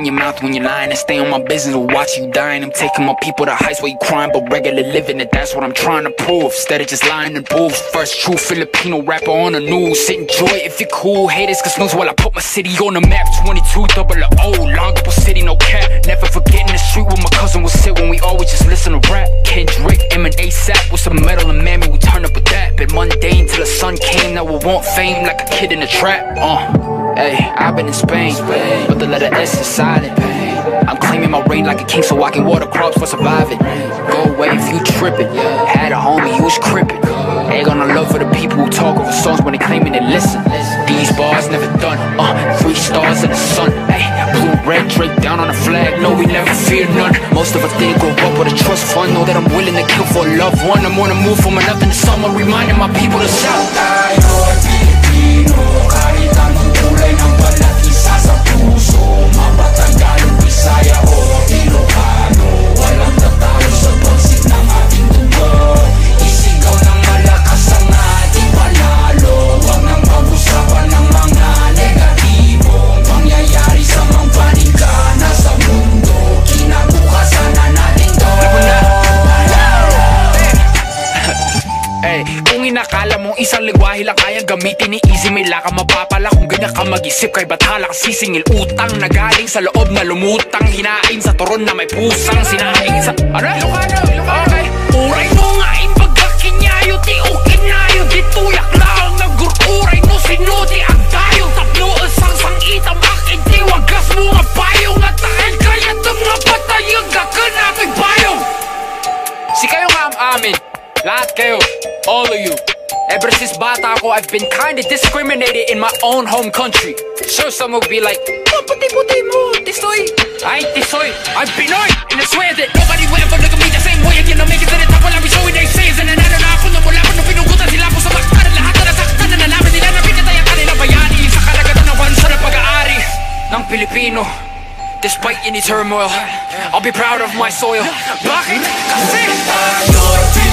in your mouth when you're lying, and stay on my business or watch you dying. I'm taking my people to heights where you crying, but regular living it, that's what I'm trying to prove. Instead of just lying and booze. First true Filipino rapper on the news. Sit enjoy if you're cool, haters can snooze while I put my city on the map. 22 double O, Longapo City, no cap. Never forgetting the street where my cousin would sit when we always just listen to rap. Kendrick, M and ASAP with some metal and mammy, we turn up with that. Been mundane till the sun came, now we want fame like a kid in a trap. Hey, I've been in Spain, but the letter S is silent. I'm claiming my reign like a king so I can water crops for surviving. Go away if you trippin'. Had a homie, you was crippin'. Ain't got no love for the people who talk over songs when they claiming they listen. These bars never done, 3 stars in the sun. Hey, blue, red, Drake down on the flag, no we never fear none. Most of us didn't grow up with a trust fund, know that I'm willing to kill for a loved one. I'm on the move from nothing to someone, reminding my people to shout. Tayo'y Pilipino, kahit anong kulay ng balat, isa sa puso. Mabatanggalo, Bisaya o Ilocano, walang tatalo sa bagsik ng ating dugo. Isigaw ng malakas ang ating panalo, huwag nang pag-usapan ng mga negatibong pangyayari sa mga panikana sa mundo. Kinabukasan na natin to. Hey, kung inakala mong isang lingwahe lang kayang gamitin ni Easy, may laka mapapala kung ganyan ka mag-isip. Kay bathala ka sisingil utang na galing sa loob na lumutang, hinain sa turon na may pusang sinaing sa... Ano? Ilocano. Okay. Uray mo nga ipagkakinyayo, ti o kinayo, di tuyak lang nagururay no sinuti ang tayo. Tapno asang sangitam akin, di wagas mo nga payong at tahil kaya itong nga patayang kakanapig payong. Si kayo nga ang amin, lahat kayo, all of you. Ever since bata ako, I've been kinda discriminated in my own home country. Sure, some will be like, oh, puti-puti mo, tisoy. I ain't tisoy, I'm Pinoy. And I swear that nobody will ever look at me the same way again. I'll make it to the top while I'll be showing they says. And nanalo na ako nung mula ko nung pinugutan sila ko sa maktan. Lahat na nasaktan na nalaman nila na pinatay ang kanilang bayani sa kalagatan ng bansa ng pag-aari ng Pilipino. Despite any turmoil, I'll be proud of my soil. Bakit? Kasi